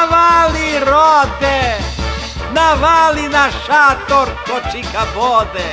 Navali rode, navali na šator ko čika bode.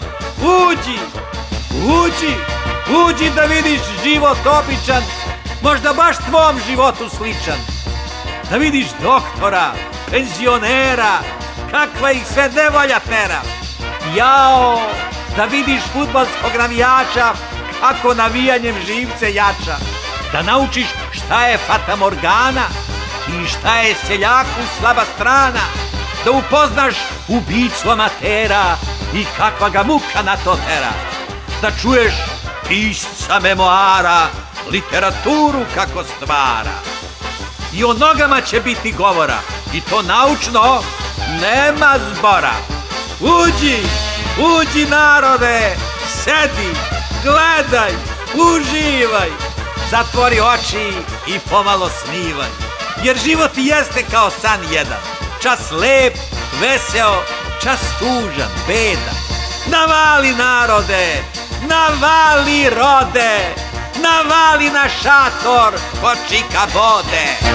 Uđi da vidiš život običan, možda baš tvom životu sličan. Da vidiš doktora, penzionera, kakva ih sve nevolja tera. Jao, da vidiš fudbalskog navijača, kako navijanjem živce jača. Da naučiš šta je fatamorgana i šta je seljaku slaba strana. Da upoznaš ubicu amatera i kakva ga muka na to tera. Da čuješ pisca memoara, literaturu kako stvara. I o nogama će biti govora, i to naučno, nema zbora. Uđi narode, sedi, gledaj, uživaj. Zatvori oči i pomalo snivaj. Jer život jeste kao san jedan. Čas lep, veseo, čas tužan, bedan. Navali narode, navali rode, navali na šator ko čika bode.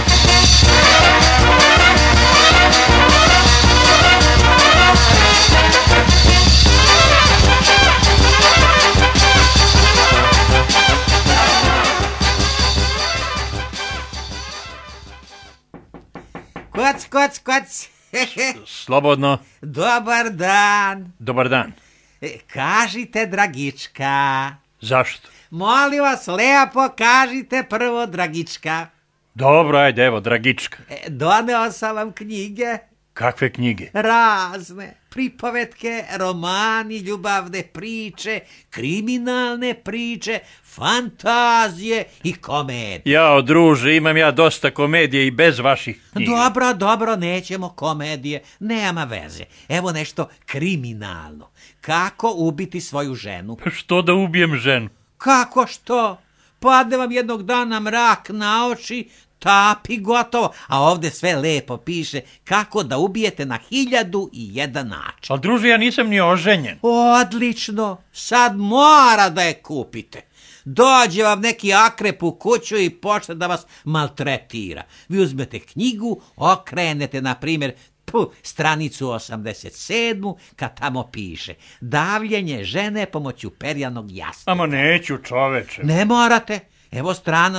Koc. Slobodno. Dobar dan. Dobar dan. Kažite, Dragička. Zašto? Molim vas, lepo kažite prvo, Dragička. Dobro, ajde, evo, Dragička. Doneo sam vam knjige. Kakve knjige? Razne. Pripovetke, romani, ljubavne priče, kriminalne priče, fantazije i komedije. Jao, druže, imam ja dosta komedije i bez vaših knjiga. Dobro, nećemo komedije, nema veze. Evo nešto kriminalno. Kako ubiti svoju ženu? Što da ubijem ženu? Kako što? Padne vam jednog dana mrak na oči, tapi gotovo, a ovdje sve lepo piše kako da ubijete na 1001 način. Ali druže, ja nisam ni oženjen. Odlično, sad mora da je kupite. Dođe vam neki akrep u kuću i počne da vas maltretira. Vi uzmete knjigu, okrenete, na primjer, stranicu 87, kad tamo piše davljenje žene pomoću perjanog jastra. Ama neću, čoveče. Ne morate. Evo strana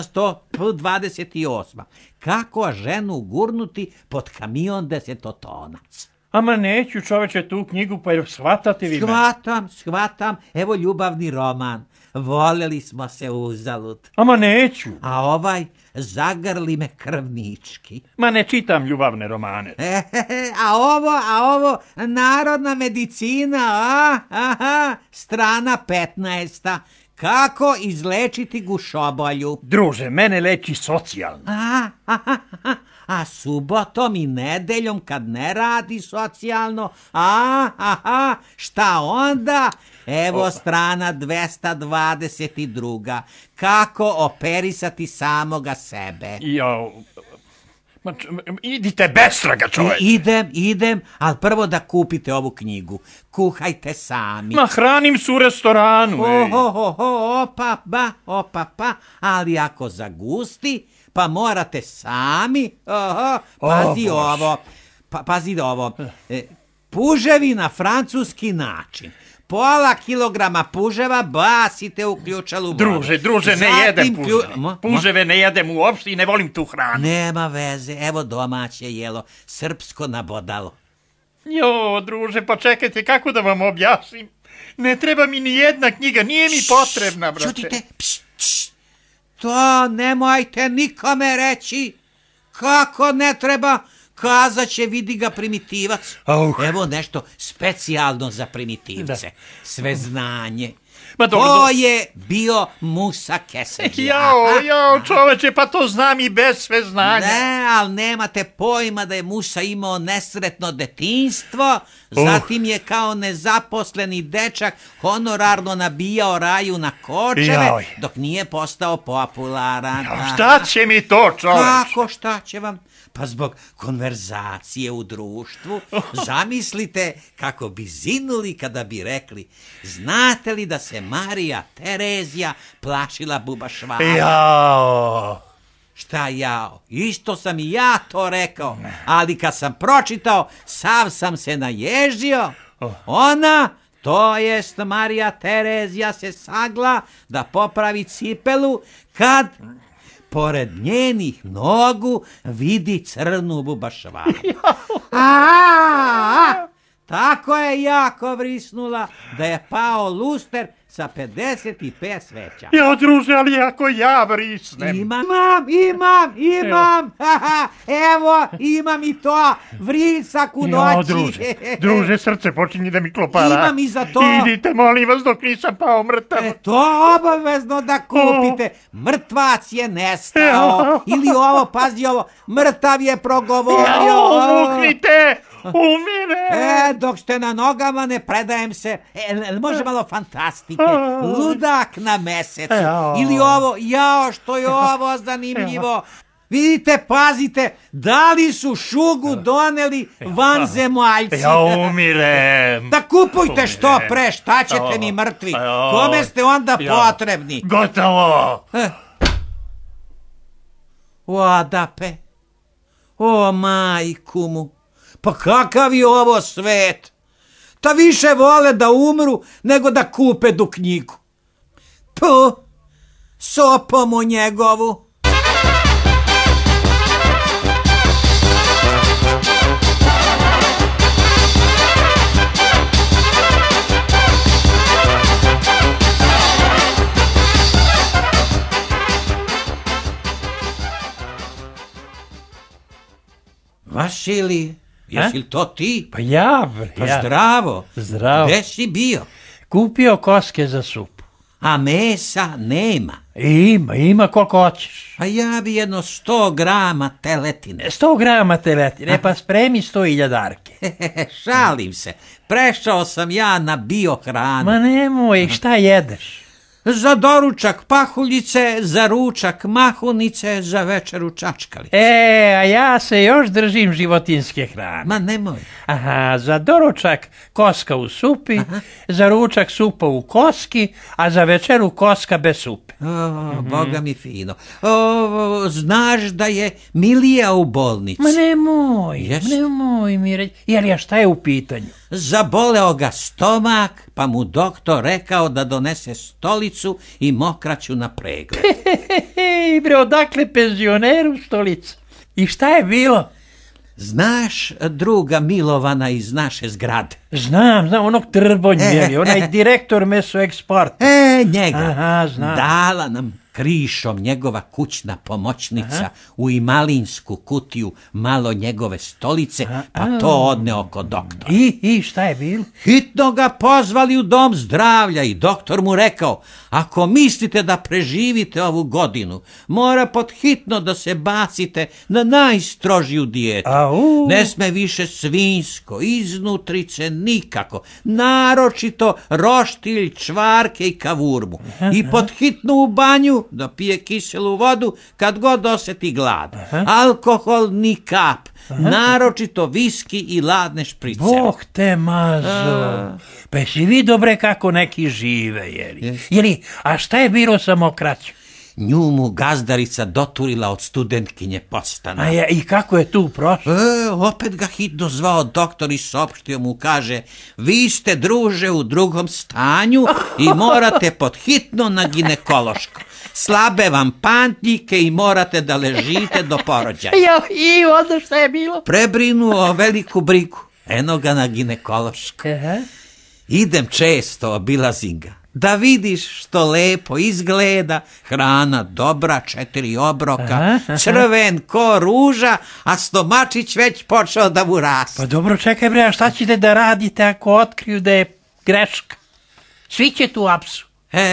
128. Kako ženu gurnuti pod kamion 10-tonac. Ama neću, čoveče, tu knjigu, pa shvatate vi me? Shvatam. Evo ljubavni roman. Voljeli smo se uzalud. Ama neću. A ovaj, zagrli me krvnički. Ma ne čitam ljubavne romane. A ovo, narodna medicina, strana 15. Kako izlečiti gušobolju? Druže, mene leči socijalno. A subotom i nedeljom kad ne radi socijalno? Šta onda? Evo strana 222. Kako operisati samoga sebe? Idite bestraga, čoveč. Idem, ali prvo da kupite ovu knjigu. Kuhajte sami. Ma hranim se u restoranu. Opa, ali ako zagusti, pa morate sami. Pazi ovo. Puževi na francuski način. Pola kilograma puževa basite u ključalu vodu. Druže, ne jedem puževe. Puževe ne jedem uopšte i ne volim tu hranu. Nema veze, evo domaće jelo, srpsko nabodalo. Druže, pa čekajte, kako da vam objasnim? Ne treba mi ni jedna knjiga, nije mi potrebna, brate. Čutite, to nemojte nikome reći. Kako ne treba? Kazat će, vidi ga primitivac. Evo nešto specijalno za primitivce. Sveznanje. To je bio Musa Keseđija. Čoveče, pa to znam i bez sveznanja. Ne, ali nemate pojma da je Musa imao nesretno detinjstvo, zatim je kao nezaposleni dečak honorarno nabijao raju na kočeve, dok nije postao popularan. Šta će mi to, čoveč? Kako šta će vam? Pa zbog konverzacije u društvu. Zamislite kako bi zinuli kada bi rekli: znate li da se Marija Terezija plašila buba Švaba? Šta jao, isto sam i ja to rekao, ali kad sam pročitao, sav sam se naježio. Ona, to jest Marija Terezija, se sagla da popravi cipelu kad pored njenih nogu vidi crnu bubašvaru. Tako je jako vrisnula da je pao luster sa 55 sveća. Ja, druže, ali ako ja vrisnem. Imam. Evo, imam i to. Vrisak u noći. Druže, srce počinje da mi klopara. Imam i za to. Idite, molim vas, dok nisam pao mrtav. To obavezno da kupite. Mrtvac je nestao. Ili ovo, pazi ovo, mrtav je progovorio. Vuknite, umire. Dok ste na nogama ne predajem se. Može malo fantastike. Ludak na mesecu. Ili ovo, jao što je ovo zanimljivo. Vidite, pazite, da li su šugu doneli vanzemaljci. Ja umirem. Da kupujte što pre, šta ćete mi mrtvi. Kome ste onda potrebni? Gotovo. O Adape, o majku mu, pa kakav je ovo svet? Ta više vole da umru nego da kupe du knjigu. Tu, sopomu njegovu. Vasilij, jesi li to ti? Pa ja, bre. Pa zdravo. Zdravo. Gde si bio? Kupio koske za supu. A mesa nema. Ima koliko hoćeš. A ja bi jedno 100 grama teletine. 100 grama teletine, pa spremi 100 iljadarke. Šalim se. Prešao sam ja na biohranu. Ma nemoj, šta jedeš? Za doručak pahuljice, za ručak mahunice, za večeru čačkalice. A ja se još držim životinjske hrane. Ma nemoj. Aha, za doručak koska u supi, za ručak supa u koski, a za večeru koska bez supe. Boga mi fino. Znaš da je Milija u bolnici? Ma nemoj mi reći. Jel šta je u pitanju? Zaboleo ga stomak, pa mu doktor rekao da donese stolicu i mokraću na pregled. Bre, odakle penzioneru stolica? I šta je bilo? Znaš druga Milovana iz naše zgrade? Znam, onog Trbonjeli, onaj direktor Meso Eksporta. Njega. Aha, znam. Dala nam krišom njegova kućna pomoćnica u imalinsku kutiju malo njegove stolice, pa to odneo kod doktora. I šta je bilo? Hitno ga pozvali u dom zdravlja i doktor mu rekao, ako mislite da preživite ovu godinu, mora pod hitno da se bacite na najstrožiju dijetu. Ne sme više svinjsko, iznutrice nikako, naročito roštilj, čvarke i kavurmu. I pod hitno u banju da pije kiselu vodu kad god osjeti glad. Alkohol ni kap, naročito viski i ladne šprice. Bog te mazo. Pa jesi vidio bre kako neki žive, jeli? A šta je bilo sa mokraćom? Nju mu gazdarica doturila od studentkinje postana. I kako je tu prošlo? Opet ga hitno zvao doktor i saopštio mu, kaže, vi ste, druže, u drugom stanju i morate pod hitno na ginekološko. Slabe vam pantljike i morate da ležite do porođaja. I onda šta je bilo? Prebrinuo veliku brigu. Eno ga na ginekološko. Idem često, obilazim ga. Da vidiš što lepo izgleda, hrana dobra, 4 obroka, crven ko ruža, a stomačić već počeo da mu raste. Pa dobro, čekaj bre, a šta ćete da radite ako otkriju da je greška? Svi će tu apsu.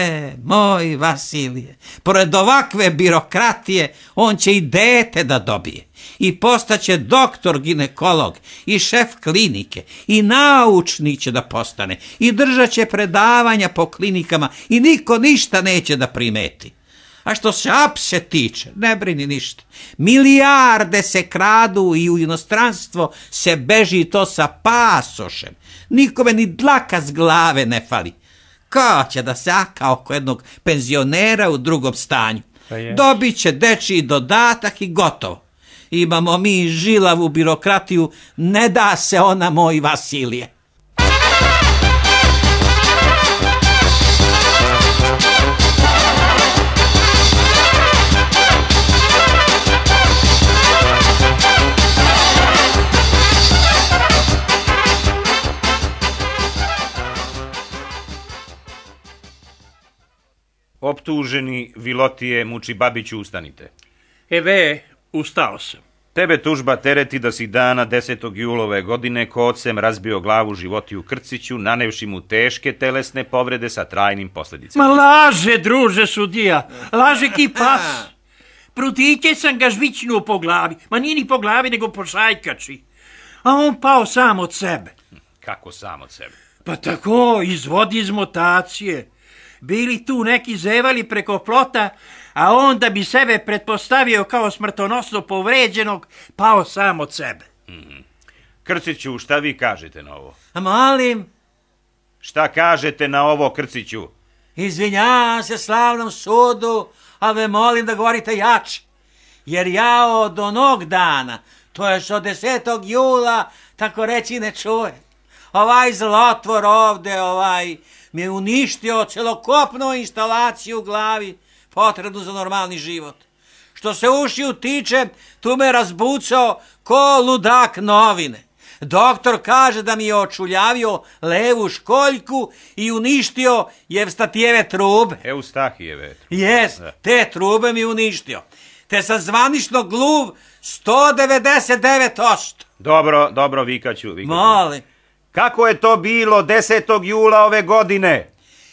Moj Vasilije, pored ovakve birokratije, on će i dete da dobije. I postaće doktor ginekolog, i šef klinike, i naučnik će da postane, i držat će predavanja po klinikama, i niko ništa neće da primeti. A što se apse tiče, ne brini ništa. Milijarde se kradu i u inostranstvo se beži to sa pasošem. Nikome ni dlaka s glave ne fali. Ko će da se aka oko jednog penzionera u drugom stanju? Pa je. Dobit će dečiji dodatak i gotovo. Imamo mi žilavu birokratiju, ne da se ona, moj Vasilije. Optuženi Vilotije Mučibabiću, ustanite. Eve, ustao sam. Tebe tužba tereti da si dana 10. julove godine kocem razbio glavu Životiju Krciću, nanevši mu teške telesne povrede sa trajnim posljedicama. Ma laže, druže sudija, laže ki pas. Prutike sam ga žvićnuo po glavi, ma nije ni po glavi nego po šajkači. A on pao sam od sebe. Kako sam od sebe? Pa tako, izvodi iz motacije. Bili tu neki zevali preko plota, a on da bi sebe pretpostavio kao smrtonosno povređenog, pao sam od sebe. Krciću, šta vi kažete na ovo? A molim, Šta kažete na ovo, Krciću? izvinjavam se slavnom sudu, ali molim da govorite jače. Jer ja od onog dana, to je od 10. jula, tako reći ne čuje. Ovaj zlotvor ovde, mi je uništio celokopnu instalaciju u glavi, potrebnu za normalni život. Što se ušiju tiče, tu me razbucao ko ludak novine. Doktor kaže da mi je očuljavio levu školjku i uništio Jevstatijeve trube. Eustahijeve. Jes, te trube mi uništio. Te sa zvaničnog gluv 199%. Dobro, vikaću. Molim. Kako je to bilo 10. jula ove godine?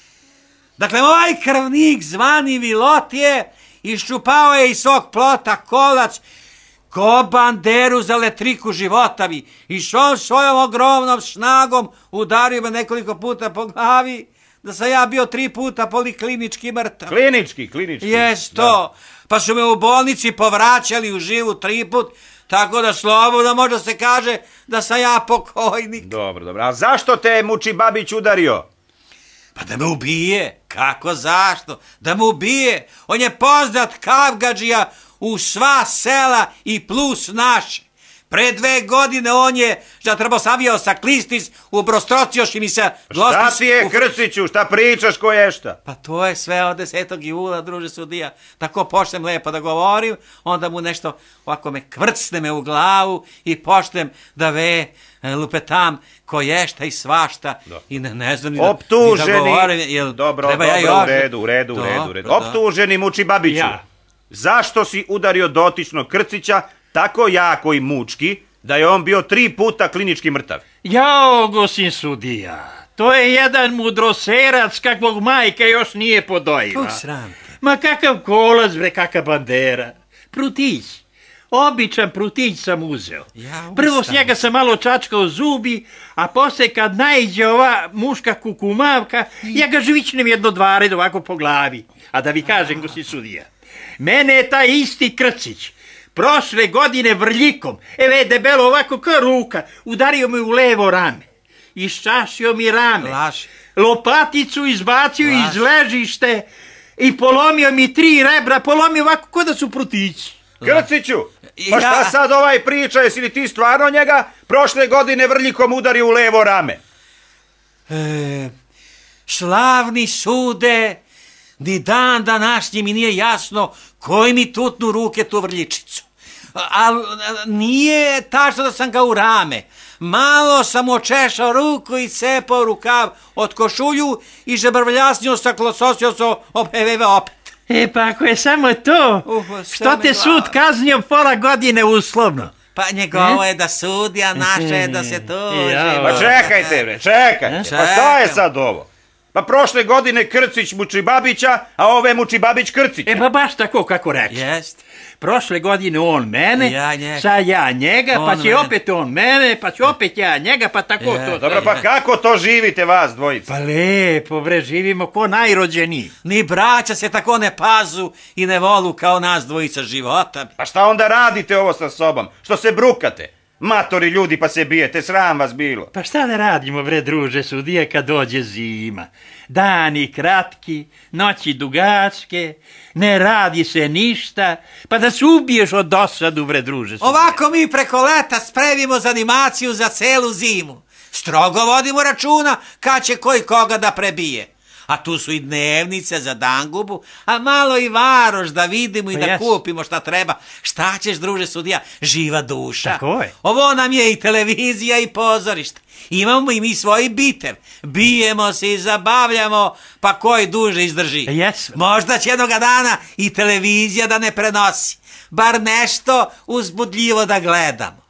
Dakle, ovaj krvnik zvani Vilotije iščupao je iz svog plota kolac ko banderu za letriku životavi i šom svojom ogromnom snagom udario me nekoliko puta po glavi da sam ja bio 3 puta poliklinički mrtav. Klinički. Jes to. Pa su me u bolnici povraćali u živu 3 put, tako da slobodno može se kaže da sam ja pokojnik. Dobro. A zašto te je Mučibabić udario? Pa da me ubije. Kako, zašto? Da me ubije. On je poznat kavgadžija u sva sela i plus naše. Pre 2 godine on je žatrobosavio sa klistis, ubrostocioši mi se... Šta ti je, Krciću, šta pričaš ko je šta? Pa to je sve od 10. jula, druže sudija. Tako počnem lepo da govorim, onda mu nešto ovako me kvrcne me u glavu i počnem da lupetam ko je šta i svašta. I ne znam ni Optuženi. da govorim. Dobro, u redu. Optuženi Mučibabiću. Ja. Zašto si udario dotičnog Krcića tako jako i mučki da je on bio 3 puta klinički mrtav? Jao, gosin sudija, to je jedan mudroserac kakvog majka još nije podojila. Kog sram te. Ma kakav kolac, bre, kakav bandera. Prutić. Običan prutić sam uzeo. Ja, Prvo s njega sam malo čačkao zubi, a poslije kad naiđe ova muška kukumavka, ja ga žvičnem 1-2 red ovako po glavi. A da vi kažem, gosin sudija, mene je taj isti Krcić prošle godine vrljikom, debelo ovako kao ruka, udario me u levo rame. Iščašio mi rame. Laži. Lopaticu izbacio iz ležište i polomio mi 3 rebra, polomio ovako ko da su prutići. Krciću, pa šta sad priča, jesi li ti stvarno njega prošle godine vrljikom udario u levo rame? Slavni sude, ni dan današnji mi nije jasno koji mi tutnu ruke tu vrljičicu. Ali nije tačno da sam ga u rame. Malo sam očešao ruku i cepao rukav od košulju i žebrvljasnio sa klososio opet. Pa ako je samo to, što te sud kaznio pola godine uslovno? Pa njegovo je da sudi, a naše je da se tuži. Pa čekajte bre, čekajte. Pa šta je sad ovo? Pa prošle godine Krcić Mučibabića, a ove Mučibabić Krcić. Pa baš tako kako reći. Jest. Prošle godine on mene, sad ja njega, pa će opet on mene, pa će opet ja njega, pa tako to. Dobro, pa kako to živite vas dvojica? Pa lepo, bre, živimo ko najrođeniji. Ni braća se tako ne pazu i ne volu kao nas dvojica života. Pa šta onda radite ovo sa sobom? Što se brukate? Matori ljudi pa se bijete, sram vas bilo. Pa šta da radimo, bre, druže sudija, kad dođe zima? Dani kratki, noći dugačke, ne radi se ništa, pa da se ubiješ od dosadu, bre, druže sudija. Ovako mi preko leta spremimo za animaciju za celu zimu. Strogo vodimo računa kad će koji koga da prebije. A tu su i dnevnice za dangubu, a malo i varoš da vidimo i da kupimo šta treba. Šta ćeš, druže sudija? Živa duša. Tako je. Ovo nam je i televizija i pozorište. Imamo i mi svoj bitev. Bijemo se i zabavljamo, pa koji duže izdrži. Jesmo. Možda će jednoga dana i televizija da ne prenosi. Bar nešto uzbudljivo da gledamo.